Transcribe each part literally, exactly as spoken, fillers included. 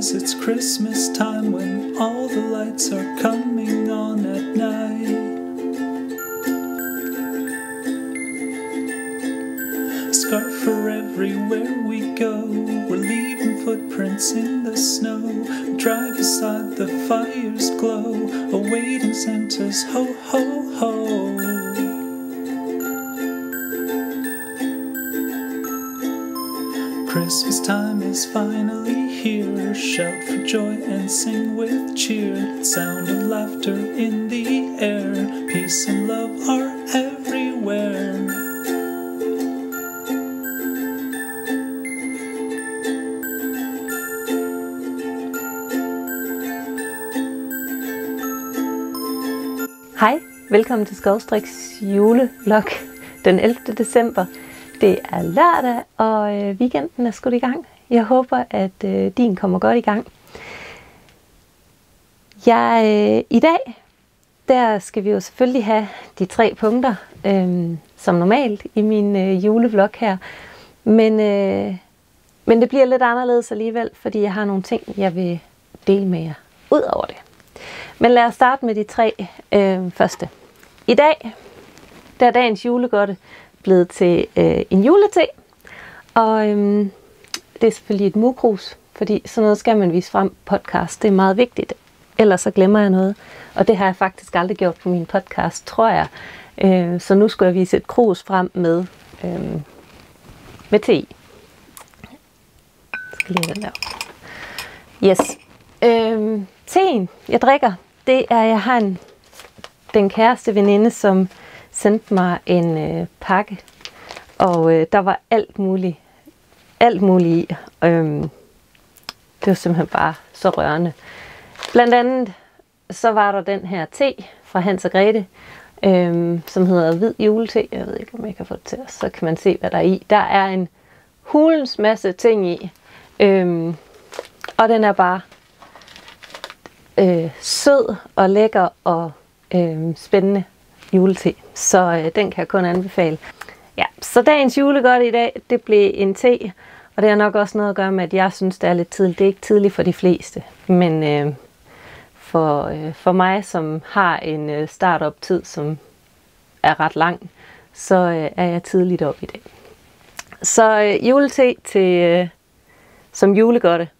'cause it's Christmas time when all the lights are coming on at night. Scarf for everywhere we go, we're leaving footprints in the snow. We drive beside the fire's glow, awaiting Santa's ho ho ho. Christmas time is finally here. Shout for joy and sing with cheer. Sound of laughter in the air. Peace and love are everywhere. Hej, velkommen til Skovstriks julevlog den ellevte december. Det er lørdag, og øh, weekenden er skudt i gang. Jeg håber, at øh, din kommer godt i gang. Jeg, øh, I dag, der skal vi jo selvfølgelig have de tre punkter, øh, som normalt i min øh, julevlog her. Men, øh, men det bliver lidt anderledes alligevel, fordi jeg har nogle ting, jeg vil dele med jer ud over det. Men lad os starte med de tre øh, første. I dag, der er dagens julegodte blevet til øh, en julete, og øhm, det er selvfølgelig et mukrus, fordi sådan noget skal man vise frem på podcast. Det er meget vigtigt, ellers så glemmer jeg noget, og det har jeg faktisk aldrig gjort på min podcast, tror jeg. Øh, så nu skal jeg vise et krus frem med øh, med te i. Skal lige den der. Yes. Øh, teen, jeg drikker, det er, jeg har en, den kæreste veninde, som sendte mig en øh, pakke, og øh, der var alt muligt, alt muligt i. Øhm, det var simpelthen bare så rørende. Blandt andet så var der den her te fra Hans og Grete, øhm, som hedder hvid julete. Jeg ved ikke, om jeg kan få det til, så kan man se, hvad der er i. Der er en hulens masse ting i, øhm, og den er bare øh, sød og lækker og øh, spændende julete. Så øh, den kan jeg kun anbefale. Ja, så dagens julegodte i dag, det blev en te, og det har nok også noget at gøre med, at jeg synes, det er lidt tidligt. Det er ikke tidligt for de fleste, men øh, for, øh, for mig, som har en øh, start-up-tid, som er ret lang, så øh, er jeg tidligt op i dag. Så øh, julete til, øh, som julegodte.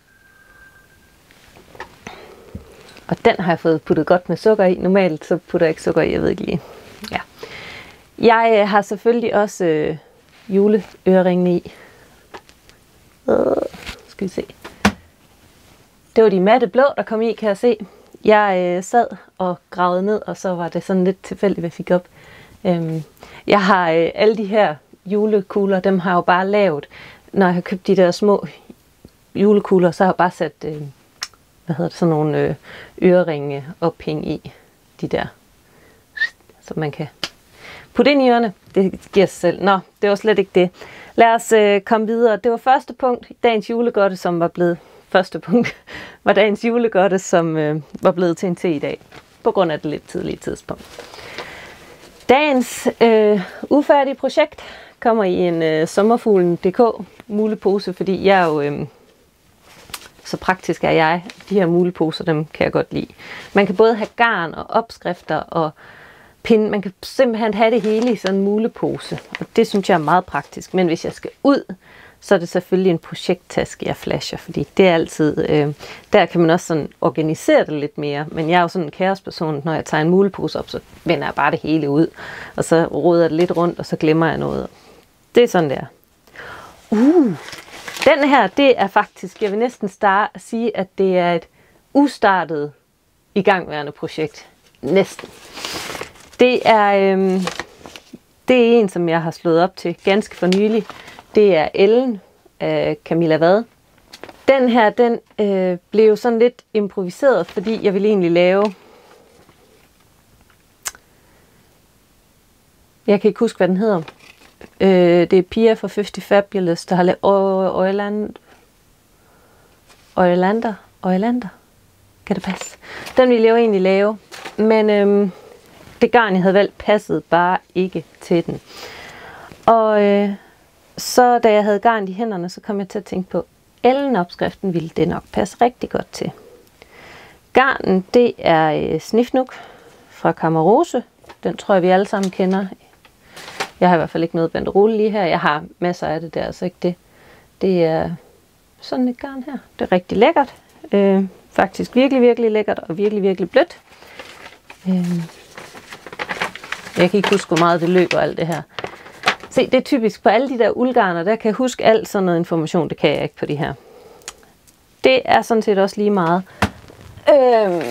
Og den har jeg fået puttet godt med sukker i. Normalt så putter jeg ikke sukker i, jeg ved ikke lige. Ja. Jeg øh, har selvfølgelig også øh, juleøreringene i. Øh, skal vi se. Det var de matte blå, der kom i, kan jeg se. Jeg øh, sad og gravede ned, og så var det sådan lidt tilfældigt, hvad jeg fik op. Øhm, jeg har øh, alle de her julekugler, dem har jeg jo bare lavet. Når jeg har købt de der små julekugler, så har jeg bare sat øh, hvad hedder det, sådan nogle øh, øreringe ophæng i de der, så man kan putte ind i ørerne. Det giver sig selv. Nå, det var slet ikke det. Lad os øh, komme videre. Det var første punkt, dagens julegodte, som var blevet første punkt, var dagens julegodte, som øh, var blevet til en te i dag, på grund af det lidt tidlige tidspunkt. Dagens øh, ufærdige projekt kommer i en øh, sommerfuglen punktum d k mulepose, fordi jeg er jo øh, så praktisk er jeg. De her muleposer, dem kan jeg godt lide. Man kan både have garn og opskrifter og pinde. Man kan simpelthen have det hele i sådan en mulepose. Og det synes jeg er meget praktisk. Men hvis jeg skal ud, så er det selvfølgelig en projekttaske, jeg flasher. Fordi det er altid, øh, der kan man også sådan organisere det lidt mere. Men jeg er jo sådan en kaosperson, når jeg tager en mulepose op, så vender jeg bare det hele ud. Og så roder det lidt rundt, og så glemmer jeg noget. Det er sådan der. Uh! Den her, det er faktisk, jeg vil næsten starte, sige, at det er et ustartet igangværende projekt. Næsten. Det er, øhm, det er en, som jeg har slået op til ganske for nylig. Det er Ellen af Camilla Vad. Den her, den øh, blev sådan lidt improviseret, fordi jeg ville egentlig lave... Jeg kan ikke huske, hvad den hedder. Øh, det er Pia fra Fifty Fabulous, der har lavet Øjland... Øjlander? Øjlander? Kan det passe? Den ville jeg jo egentlig lave, men øhm, det garn, jeg havde valgt, passede bare ikke til den. Og øh, så da jeg havde garn i hænderne, så kom jeg til at tænke på, Ellen-opskriften ville det nok passe rigtig godt til. Garnen, det er øh, Snifnuk fra Kamerose. Den tror jeg, vi alle sammen kender. Jeg har i hvert fald ikke noget banderole lige her. Jeg har masser af det der, så ikke det. Det er sådan et garn her. Det er rigtig lækkert. Øh, faktisk virkelig, virkelig lækkert og virkelig, virkelig blødt. Øh, jeg kan ikke huske, hvor meget det løber alt det her. Se, det er typisk på alle de der uldgarner, der kan jeg huske alt sådan noget information. Det kan jeg ikke på de her. Det er sådan set også lige meget. Øh,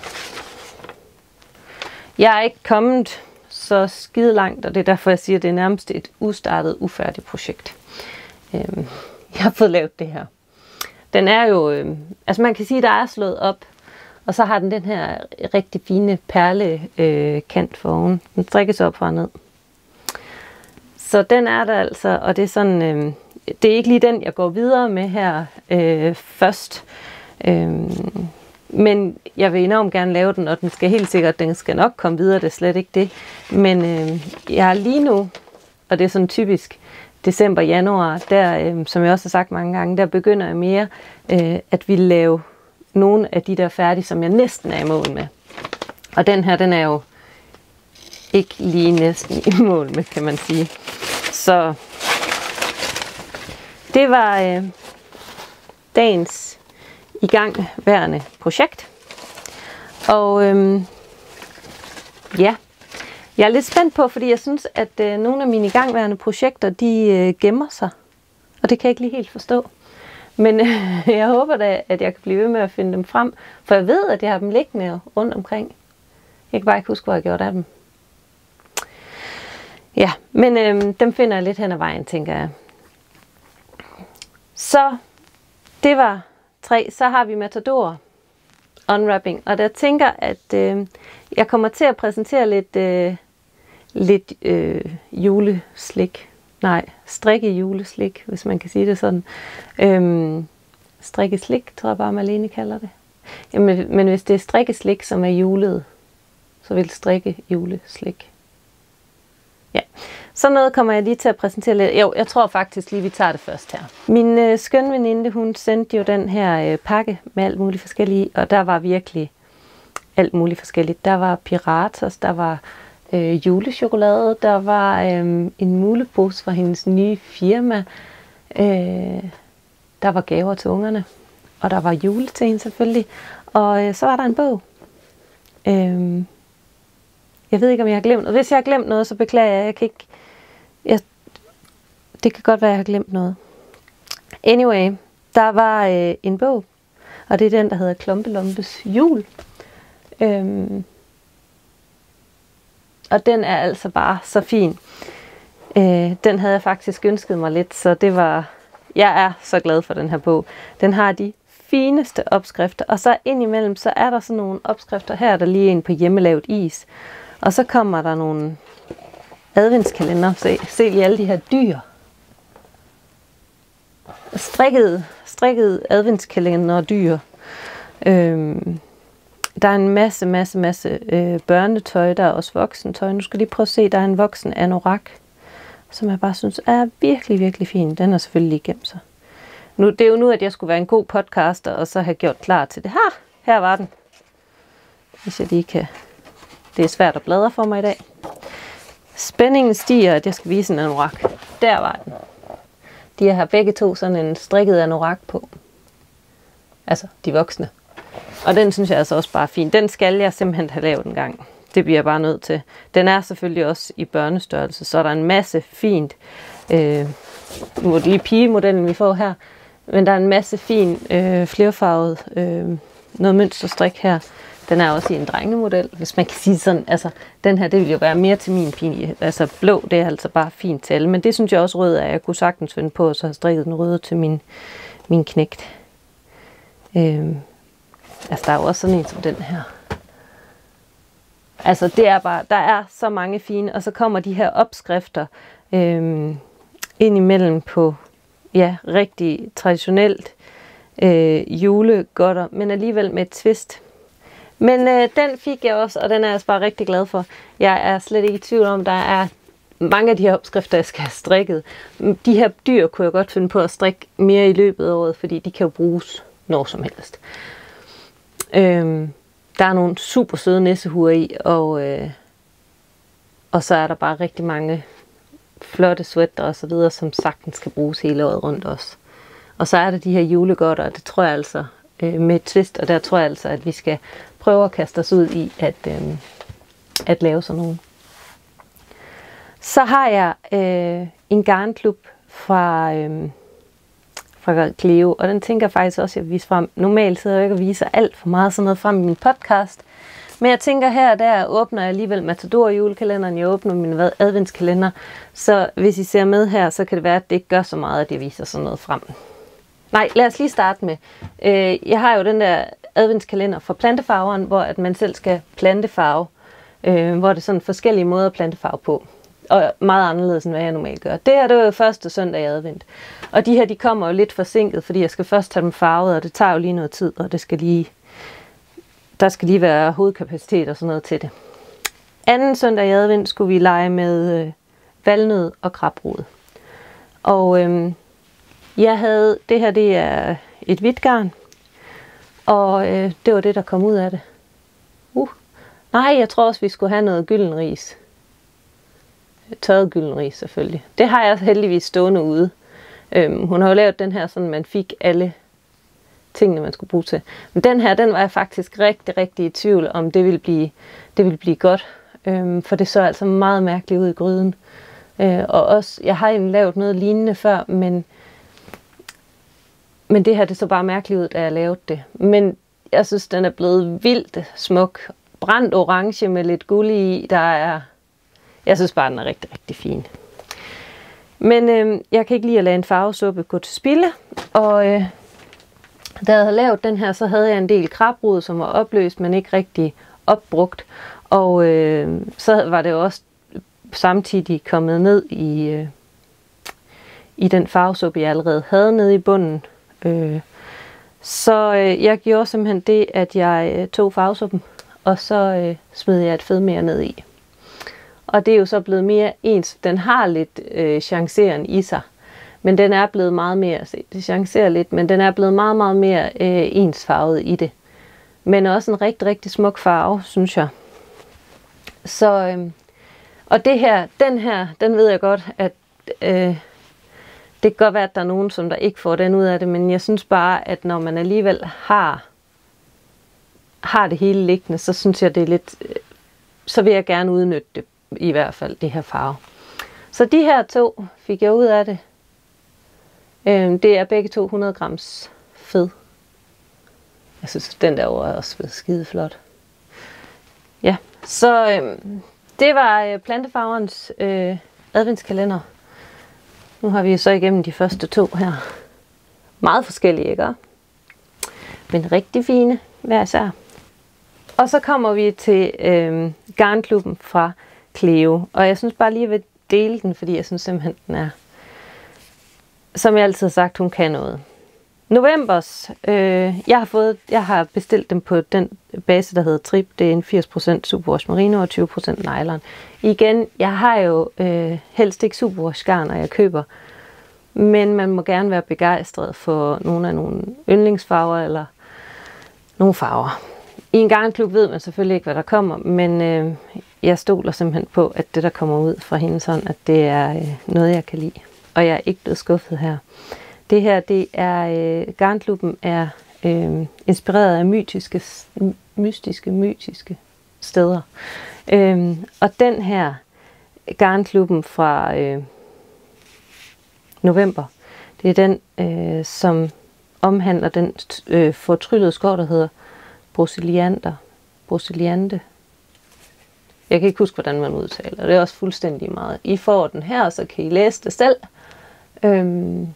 jeg er ikke kommet så skide langt, og det er derfor, jeg siger, at det er nærmest et ustartet, ufærdigt projekt. Øhm, jeg har fået lavet det her. Den er jo, øh, altså man kan sige, der er slået op, og så har den den her rigtig fine perlekant øh, kant for oven. Den strikkes op fra og ned. Så den er der altså, og det er sådan, øh, det er ikke lige den, jeg går videre med her øh, først. Øh, Men jeg vil enormt gerne lave den, og den skal helt sikkert, den skal nok komme videre, det er slet ikke det. Men øh, jeg er lige nu, og det er sådan typisk december, januar, der, øh, som jeg også har sagt mange gange, der begynder jeg mere, øh, at vi lave nogle af de der færdige, som jeg næsten er i mål med. Og den her, den er jo ikke lige næsten i mål med, kan man sige. Så det var øh, dagens igangværende projekt. Og øhm, ja, jeg er lidt spændt på, fordi jeg synes, at øh, nogle af mine igangværende projekter, de øh, gemmer sig. Og det kan jeg ikke lige helt forstå. Men øh, jeg håber da, at jeg kan blive ved med at finde dem frem. For jeg ved, at jeg har dem liggende rundt omkring. Jeg kan bare ikke huske, hvor jeg gjorde af dem. Ja, men øh, dem finder jeg lidt hen ad vejen, tænker jeg. Så det var tre. Så har vi Matador Unwrapping. Og der tænker, at øh, jeg kommer til at præsentere lidt, øh, lidt øh, juleslik. Nej, strikke juleslik, hvis man kan sige det sådan. Øhm, strikkeslik, tror jeg bare, Malene kalder det. Jamen, men hvis det er strikkeslik, som er julet, så vil strikke juleslik. Ja, så noget kommer jeg lige til at præsentere lidt. Jo, jeg tror faktisk lige, vi tager det først her. Min øh, skønne veninde, hun sendte jo den her øh, pakke med alt muligt forskelligt, og der var virkelig alt muligt forskelligt. Der var piratas, der var øh, julechokolade, der var øh, en mulepose fra hendes nye firma, øh, der var gaver til ungerne, og der var juleting selvfølgelig, og øh, så var der en bog. Øh, Jeg ved ikke, om jeg har glemt noget. Hvis jeg har glemt noget, så beklager jeg. Jeg kan ikke... Jeg, det kan godt være, at jeg har glemt noget. Anyway, der var øh, en bog, og det er den, der hedder Klompelompes jul. Øhm, og den er altså bare så fin. Øh, den havde jeg faktisk ønsket mig lidt, så det var... Jeg er så glad for den her bog. Den har de fineste opskrifter, og så indimellem, så er der sådan nogle opskrifter her, der lige er en på hjemmelavet is. Og så kommer der nogle adventskalender. Se, se lige alle de her dyr. Strikket, strikket adventskalender og dyr. Øhm, der er en masse, masse, masse øh, børnetøj. Der er også voksentøj. Nu skal jeg lige prøve at se, der er en voksen anorak, som jeg bare synes er virkelig, virkelig fin. Den er selvfølgelig lige gemt sig. Nu, det er jo nu, at jeg skulle være en god podcaster, og så have gjort klar til det. Her, her var den. Hvis jeg lige kan... Det er svært at bladre for mig i dag. Spændingen stiger, at jeg skal vise en anorak. Der var den. De har begge to sådan en strikket anorak på. Altså, de voksne. Og den synes jeg altså også bare er fin. Den skal jeg simpelthen have lavet en gang. Det bliver jeg bare nødt til. Den er selvfølgelig også i børnestørrelse, så der er en masse fint. Øh, nu er det lige pigemodellen, vi får her. Men der er en masse fin øh, flerfarvet øh, noget mønsterstrik her. Den er også i en drengemodel, hvis man kan sige sådan. Altså, den her, det vil jo være mere til min pige. Altså, blå, det er altså bare fint til alle. Men det synes jeg også rød er. Jeg kunne sagtens finde på, at så have strikket den røde til min, min knægt. Øhm, altså, der er jo også sådan en som den her. Altså, det er bare, der er så mange fine. Og så kommer de her opskrifter øhm, ind imellem på, ja, rigtig traditionelt øh, julegodter, men alligevel med et twist. Men øh, den fik jeg også, og den er jeg altså bare rigtig glad for. Jeg er slet ikke i tvivl om, der er mange af de her opskrifter, jeg skal have strikket, de her dyr kunne jeg godt finde på at strikke mere i løbet af året, fordi de kan jo bruges når som helst. Øhm, der er nogle super søde nissehuer i, og, øh, og så er der bare rigtig mange flotte sweater og så videre, som sagtens skal bruges hele året rundt også. Og så er der de her julegodter, og det tror jeg altså øh, med et twist, og der tror jeg altså, at vi skal prøve at kaste os ud i at, øh, at lave sådan nogle. Så har jeg øh, en garnklub fra, øh, fra Cleo, og den tænker jeg faktisk også, at jeg viser frem. Normalt sidder jeg ikke og viser alt for meget sådan noget frem i min podcast, men jeg tænker her og der åbner jeg alligevel Matador julekalenderen, jeg åbner min adventskalender, så hvis I ser med her, så kan det være, at det ikke gør så meget, at jeg viser sådan noget frem. Nej, lad os lige starte med. Øh, jeg har jo den der adventskalender fra plantefarveren, hvor at man selv skal plantefarve, øh, hvor det er sådan forskellige måder at plantefarve på. Og meget anderledes, end hvad jeg normalt gør. Det her, det var jo første søndag i advent. Og de her, de kommer jo lidt forsinket, fordi jeg skal først have dem farvet, og det tager jo lige noget tid, og det skal lige, der skal lige være hovedkapacitet og sådan noget til det. Anden søndag i advent skulle vi lege med øh, valnød og krabrod. Og øh, jeg havde, det her det er et hvidt garn, og øh, det var det, der kom ud af det. Uh. Nej, jeg tror også, vi skulle have noget gyldenris. Tørret gyldenris selvfølgelig. Det har jeg heldigvis stående ude. Øhm, hun har jo lavet den her, så man fik alle tingene, man skulle bruge til. Men den her, den var jeg faktisk rigtig, rigtig i tvivl om, det ville blive, det ville blive godt. Øhm, for det så altså meget mærkeligt ud i gryden. Øh, og også, jeg har egentlig lavet noget lignende før, men, men det her, det så bare mærkeligt ud, da jeg lavede det. Men jeg synes, den er blevet vildt smuk. Brændt orange med lidt guld i, der er... Jeg synes bare, den er rigtig, rigtig fin. Men øh, jeg kan ikke lide at lade en farvesuppe gå til spilde. Og øh, da jeg havde lavet den her, så havde jeg en del krabrod, som var opløst, men ikke rigtig opbrugt. Og øh, så var det også samtidig kommet ned i, øh, i den farvesuppe, jeg allerede havde nede i bunden. Øh, så øh, jeg gjorde simpelthen det, at jeg øh, tog farvesuppen, og så øh, smed jeg et fedmere ned i. Og det er jo så blevet mere ens. Den har lidt øh, chanceren i sig, men den er blevet meget mere, se, det chancerer lidt, men den er blevet meget, meget mere øh, ensfarvet i det. Men også en rigtig, rigtig smuk farve, synes jeg. Så, øh, og det her, den her, den ved jeg godt, at øh, det kan godt være, at der er nogen, som der ikke får den ud af det, men jeg synes bare, at når man alligevel har, har det hele liggende, så synes jeg, det er lidt, øh, så vil jeg gerne udnytte det. I hvert fald det her farve. Så de her to fik jeg ud af det. Øhm, det er begge to hundrede grams fed. Jeg synes, den der over er også blevet skide flot. Ja, så øhm, det var øh, plantefarverens øh, adventskalender. Nu har vi jo så igennem de første to her. Meget forskellige, ikke? Men rigtig fine hver især. Og så kommer vi til øh, garnklubben fra Cleo. Og jeg synes bare lige, at jeg vil dele den, fordi jeg synes simpelthen, den er, som jeg altid har sagt, hun kan noget. Novembers, øh, jeg har fået, jeg har bestilt dem på den base, der hedder Trip. Det er en firs procent superwash merino og tyve procent nylon. Igen, jeg har jo øh, helst ikke superwash garn, når jeg køber. Men man må gerne være begejstret for nogle af nogle yndlingsfarver eller nogle farver. I en garnklub ved man selvfølgelig ikke, hvad der kommer, men øh, jeg stoler simpelthen på, at det, der kommer ud fra hende, sådan, at det er øh, noget, jeg kan lide. Og jeg er ikke blevet skuffet her. Det her, det er, øh, garnklubben er øh, inspireret af mytiske, mystiske, mytiske steder. Øh, og den her garnklubben fra øh, november, det er den, øh, som omhandler den øh, fortryllede skov, der hedder Broceliander. Broceliande. Jeg kan ikke huske, hvordan man udtaler. Det er også fuldstændig meget. I får den her, så kan I læse det selv. Øhm.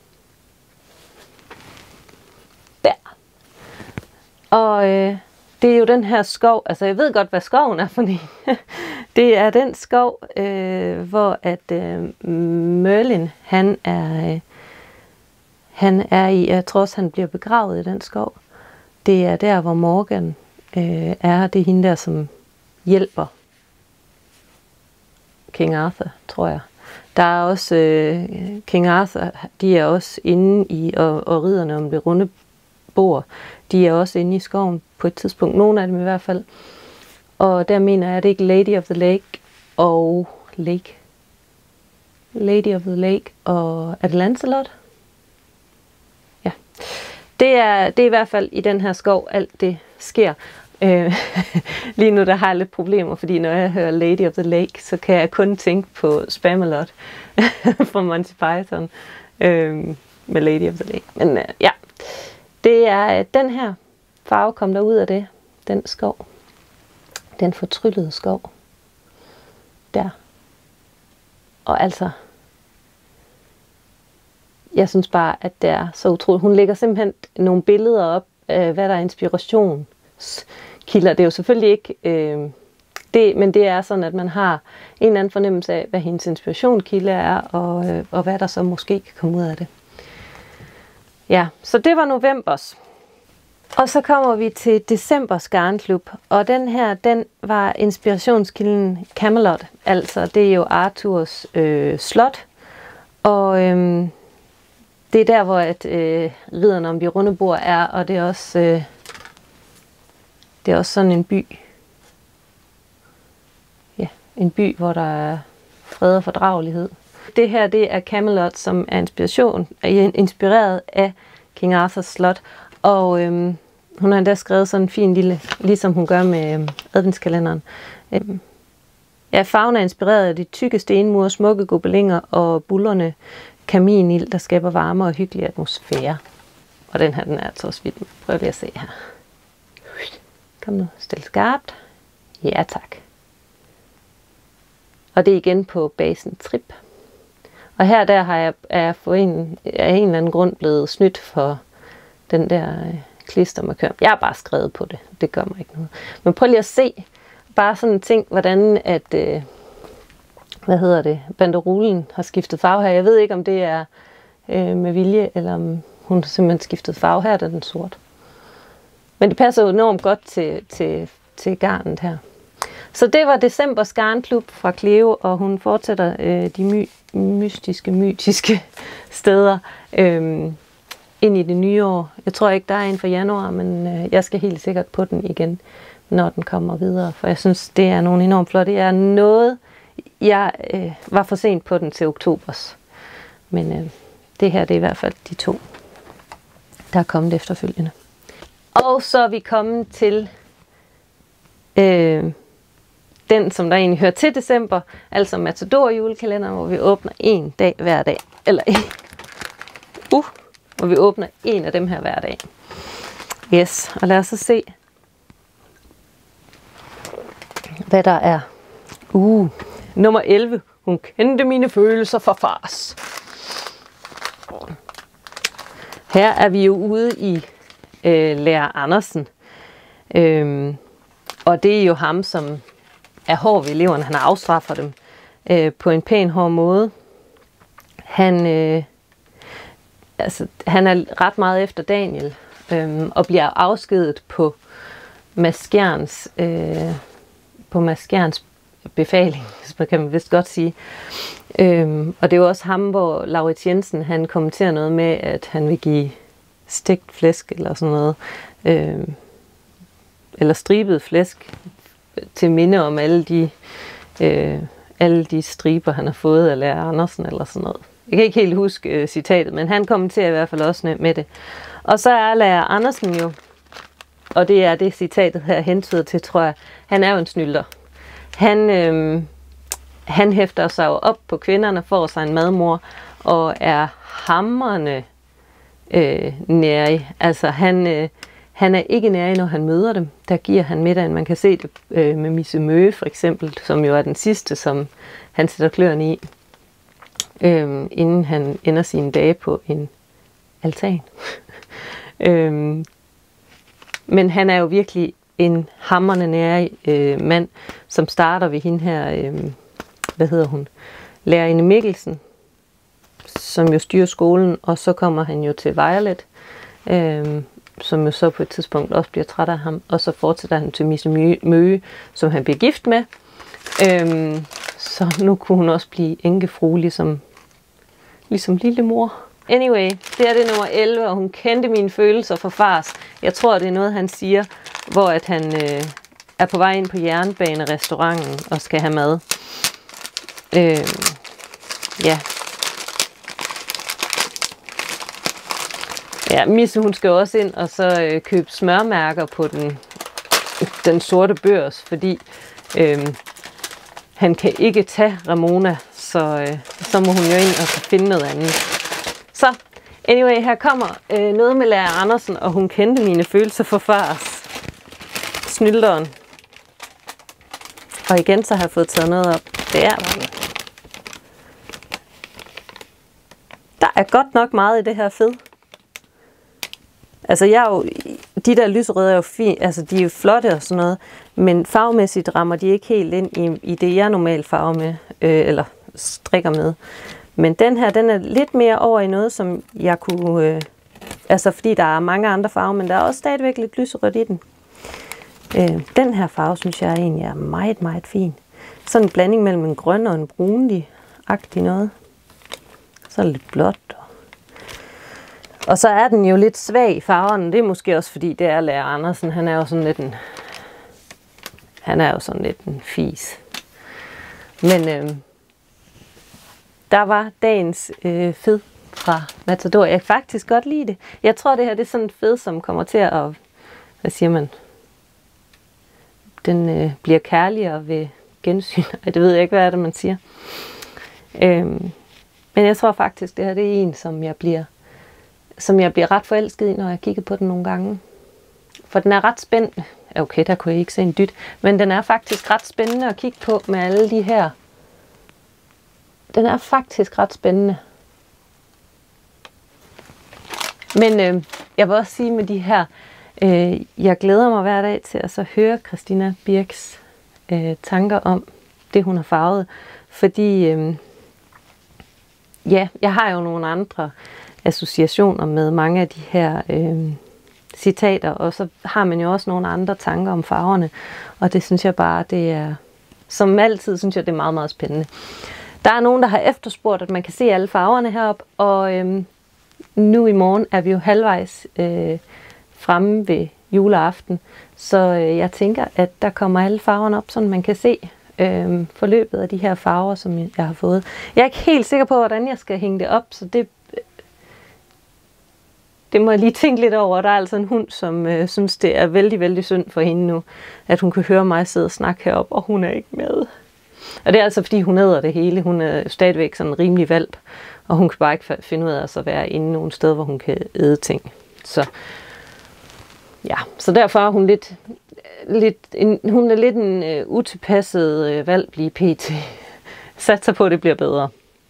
Der. Og øh, det er jo den her skov. Altså, jeg ved godt, hvad skoven er for en. Det er den skov, øh, hvor at øh, Merlin, han er, øh, han er i, jeg tror også, han bliver begravet i den skov. Det er der, hvor Morgan øh, er. Det er hende der, som hjælper King Arthur, tror jeg. Der er også øh, King Arthur, de er også inde i, og, og ridderne om det runde bord, de er også inde i skoven på et tidspunkt. Nogle af dem i hvert fald. Og der mener jeg, at det ikke Lady of the Lake og Lake. Lady of the Lake og er det Lancelot? Ja. Det er, det er i hvert fald i den her skov, alt det sker. Øh, lige nu der har jeg lidt problemer, fordi når jeg hører Lady of the Lake, så kan jeg kun tænke på Spamalot fra Monty Python øh, med Lady of the Lake. Men øh, ja, det er den her farve kom der ud af det, den skov. Den fortryllede skov. Der. Og altså, jeg synes bare, at det er så utroligt. Hun lægger simpelthen nogle billeder op af, hvad der er inspirationskilder. Det er jo selvfølgelig ikke øh, det, men det er sådan, at man har en eller anden fornemmelse af, hvad hendes inspirationskilde er, og, øh, og hvad der så måske kan komme ud af det. Ja, så det var novembers. Og så kommer vi til Decembers Garnklub, og den her, den var inspirationskilden Camelot, altså det er jo Arthurs øh, slot, og øh, det er der, hvor at, øh, ridderne om de runde bord er, og det er også, øh, det er også sådan en by, ja, en by, hvor der er fred og fordragelighed. Det her, det er Camelot, som er inspiration, er inspireret af King Arthurs slot, og øh, hun har endda skrevet sådan en fin lille, ligesom hun gør med øh, adventskalenderen. Øh, ja, farven er inspireret af de tykke stenmure, smukke gobelinger og bullerne kaminild, der skaber varme og hyggelig atmosfære. Og den her, den er altså også vild. Prøv lige at se her. Kom nu, stil skarpt. Ja, tak. Og det er igen på basen trip. Og her der har jeg, er jeg for en, af en eller anden grund blevet snydt for den der øh, klistermarkør. Jeg har bare skrevet på det. Det gør mig ikke noget. Men prøv lige at se. Bare sådan en ting, hvordan at... Øh, hvad hedder det, banderolen har skiftet farve her. Jeg ved ikke, om det er øh, med vilje, eller om hun har simpelthen skiftet farve. Her der er den sort. Men det passer jo enormt godt til, til, til garnet her. Så det var Decembers Garnklub fra Cleo, og hun fortsætter øh, de my, mystiske, mytiske steder øh, ind i det nye år. Jeg tror ikke, der er en for januar, men øh, jeg skal helt sikkert på den igen, når den kommer videre. For jeg synes, det er nogle enormt flotte. Det er noget... Jeg øh, var for sent på den til oktobers, men øh, det her det er i hvert fald de to, der er kommet efterfølgende. Og så er vi kommet til øh, den, som der egentlig hører til december, altså Matador julekalenderen, hvor vi åbner en dag hver dag, eller uh, hvor vi åbner en af dem her hver dag. Yes, og lad os så se, hvad der er. Uh. Nummer elleve. Hun kendte mine følelser for fars. Her er vi jo ude i øh, Lærer Andersen. Øhm, og det er jo ham, som er hård ved eleverne. Han afstraffer dem øh, på en pæn hård måde. Han, øh, altså, han er ret meget efter Daniel. Øh, og bliver afskediget på Maskjerns, øh, på Maskjerns befaling, så kan man vist godt sige. Øhm, og det er jo også ham, hvor Laurits Jensen, han kommenterer noget med, at han vil give stegt flæsk eller sådan noget, øhm, eller stribet flæsk til minde om alle de, øh, alle de striber, han har fået af Lærer Andersen eller sådan noget. Jeg kan ikke helt huske øh, citatet, men han kommenterer i hvert fald også med det. Og så er Lærer Andersen jo, og det er det citatet her hentyder til, tror jeg, han er jo en snylder. Han, øh, han hæfter sig jo op på kvinderne, får sig en madmor, og er hamrende øh, nærig. Altså han, øh, han er ikke nærig, når han møder dem. Der giver han middagen. Man kan se det øh, med Misse Møge for eksempel, som jo er den sidste, som han sætter kløerne i, øh, inden han ender sine dage på en altan. øh, men han er jo virkelig en hamrende nære øh, mand, som starter ved hende her, øh, hvad hedder hun, Lærerinde Mikkelsen, som jo styrer skolen, og så kommer han jo til Violet, øh, som jo så på et tidspunkt også bliver træt af ham, og så fortsætter han til Misse Møge, som han bliver gift med, øh, Så nu kunne hun også blive enkefrue, ligesom, ligesom lillemor. Anyway, det er det nummer elleve, og hun kendte mine følelser for fars. Jeg tror, det er noget, han siger, hvor at han øh, er på vej ind på jernbanerestauranten og skal have mad. Øh, ja. Ja, Misse, hun skal også ind og så øh, købe smørmærker på den, den sorte børs, fordi øh, han kan ikke tage Ramona, så, øh, så må hun jo ind og finde noget andet. Så, anyway, her kommer øh, noget med lærer Andersen, og hun kendte mine følelser for fars. Snylderen. Og igen, så har jeg fået taget noget op. Det er det. Der er godt nok meget i det her fed. Altså, jeg er jo, de der lyserøde er jo fint, altså de er jo flotte og sådan noget, men farvemæssigt rammer de ikke helt ind i, i det, jeg normalt farver med, øh, eller strikker med. Men den her, den er lidt mere over i noget, som jeg kunne, øh, altså fordi der er mange andre farver, men der er også stadigvæk lidt lyserødt i den. Øh, den her farve, synes jeg egentlig er meget, meget fin. Sådan en blanding mellem en grøn og en brunlig-agtig noget. Så er det lidt blåt. Og så er den jo lidt svag i farverne. Det er måske også fordi, det er lærer Andersen. Han er jo sådan lidt en, han er jo sådan lidt en fis. Men øh, der var dagens øh, fed fra Matador. Jeg kan faktisk godt lide det. Jeg tror, det her det er sådan en fed, som kommer til at, hvad siger man, den øh, bliver kærligere ved gensyn. Det ved jeg ikke, hvad er det, man siger. Øh, men jeg tror faktisk, det her det er en, som jeg bliver som jeg bliver ret forelsket i, når jeg kigger på den nogle gange. For den er ret spændende. Okay, der kunne jeg ikke se en dyt. Men den er faktisk ret spændende at kigge på med alle de her. Den er faktisk ret spændende. Men øh, jeg vil også sige med de her, øh, jeg glæder mig hver dag til at så høre Christina Birks øh, tanker om det, hun har farvet. Fordi, øh, ja, jeg har jo nogle andre associationer med mange af de her øh, citater, og så har man jo også nogle andre tanker om farverne, og det synes jeg bare, det er, som altid synes jeg, det er meget, meget spændende. Der er nogen, der har efterspurgt, at man kan se alle farverne heroppe, og øh, nu i morgen er vi jo halvvejs øh, fremme ved juleaften, så øh, jeg tænker, at der kommer alle farverne op, så man kan se øh, forløbet af de her farver, som jeg har fået. Jeg er ikke helt sikker på, hvordan jeg skal hænge det op, så det Det må jeg lige tænke lidt over. Der er altså en hund, som øh, synes, det er vældig, vældig synd for hende nu, at hun kan høre mig sidde og snakke heroppe, og hun er ikke med. Og det er altså, fordi hun æder det hele. Hun er stadigvæk sådan en rimelig valp, og hun kan bare ikke finde ud af at være inde nogle steder, hvor hun kan æde ting. Så ja, så derfor er hun lidt, lidt en, hun er lidt en øh, utilpasset øh, valp lige pt. Satser på, at det bliver bedre.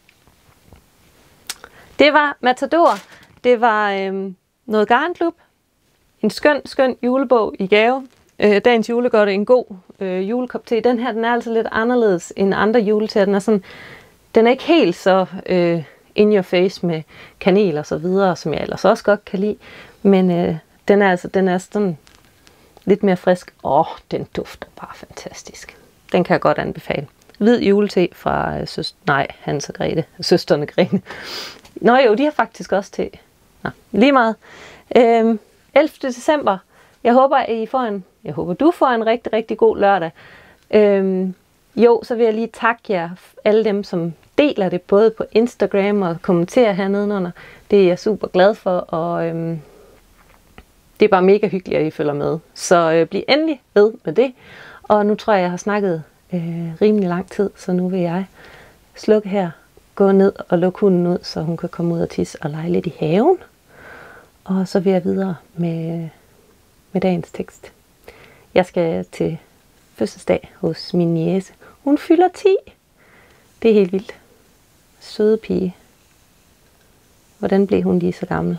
Det var Matador. Det var øh, noget Garnklub, en skøn, skøn julebog i gave. Øh, dagens julegodte, en god øh, julekop te. Den her, den er altså lidt anderledes end andre juleteer. Den er sådan, den er ikke helt så øh, in your face med kanel og så videre, som jeg ellers også godt kan lide. Men øh, den er altså, den er sådan lidt mere frisk. Åh, den dufter bare fantastisk. Den kan jeg godt anbefale. Hvid julete fra øh, søster, nej, Hans og Grete, søsterne Grene. Nå jo, de har faktisk også te. Nå, lige meget. Øhm, ellevte december. Jeg håber, at I får en, jeg håber, du får en rigtig, rigtig god lørdag. Øhm, jo, så vil jeg lige takke jer, alle dem, som deler det, både på Instagram og kommenterer hernede under. Det er jeg super glad for, og øhm, det er bare mega hyggeligt, at I følger med. Så øh, bliv endelig ved med det. Og nu tror jeg, jeg har snakket øh, rimelig lang tid, så nu vil jeg slukke her. Gå ned og lukke hunden ud, så hun kan komme ud og tisse og lege lidt i haven. Og så vil jeg videre med, med dagens tekst. Jeg skal til fødselsdag hos min niece. Hun fylder ti. Det er helt vildt. Søde pige. Hvordan blev hun lige så gammel?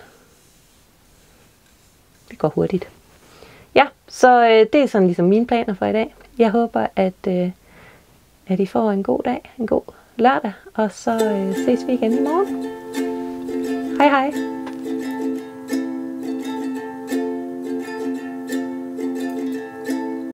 Det går hurtigt. Ja, så øh, det er sådan ligesom mine planer for i dag. Jeg håber, at, øh, at I får en god dag, en god lørdag, og så øh, ses vi igen i morgen. Hej hej!